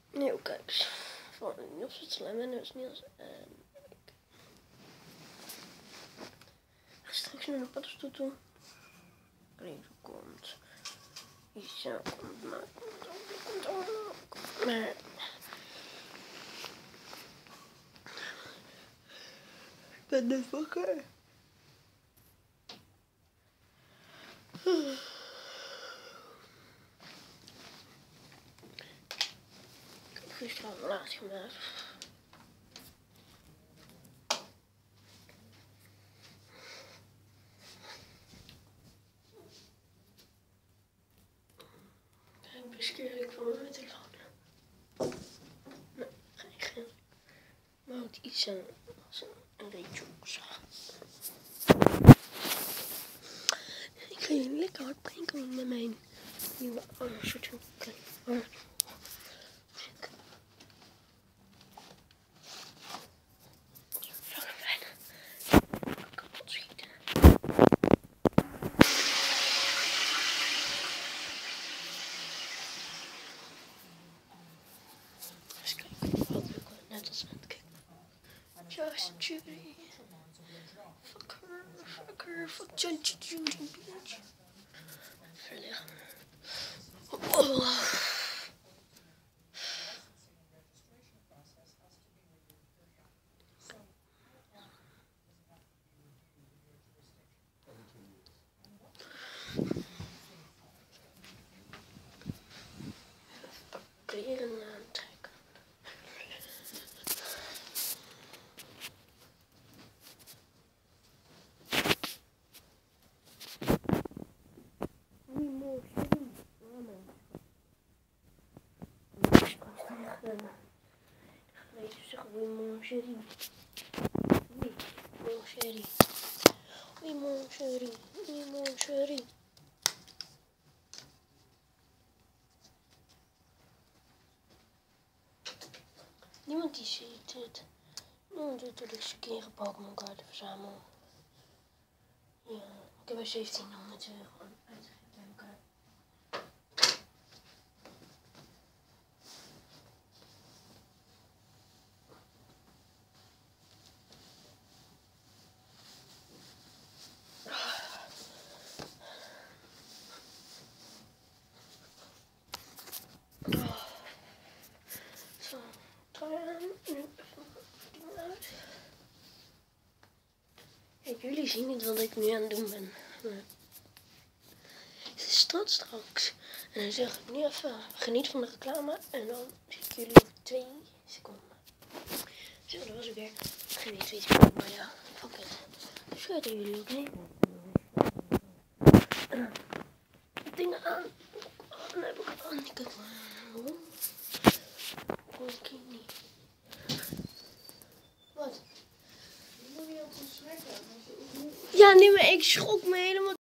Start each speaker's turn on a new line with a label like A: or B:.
A: Nee, kijk eens. Van Niels het slim en dus Niels en ik. Ik ga straks naar de paddenstoel toe. Even komt. Isa komt maar. Komt allemaal. Maar. Ik ben net wakker. Ik heb gisteren al laat gemaakt. Ik beskeer ik van mijn telefoon. Nee, geen. Maar ook iets aan een beetje zag. Ik ga je lekker hard prinkelen met mijn nieuwe soort van. Net als aan het kijken. Just Judy. Fuck her, fuck Judy bitch. Verleggen. Oh. Kleren aantrekken. Oui, mon chéri. Oui, mon chéri. Oui, mon chéri. Oui, mon chéri. Niemand die ziet het. Niemand doet er eens een keer een Pokémon kaarten verzamelen. Ja, ik heb er 1700 euro uitgegeven bij elkaar. Zo, trui aan. Nu even dingen uit. Kijk, jullie zien niet wat ik nu aan het doen ben. Maar het is straks. En dan zeg ik nu even geniet van de reclame. En dan zie ik jullie over 2 seconden. Zo, dat was ook weer. Geen 2 seconden, maar ja, fuck it. Dus ga tegen jullie, oké? Dingen aan. Dan heb ik het aan. Kijk maar. Ik niet. Wat? Ja, nee, maar ik schrok me helemaal.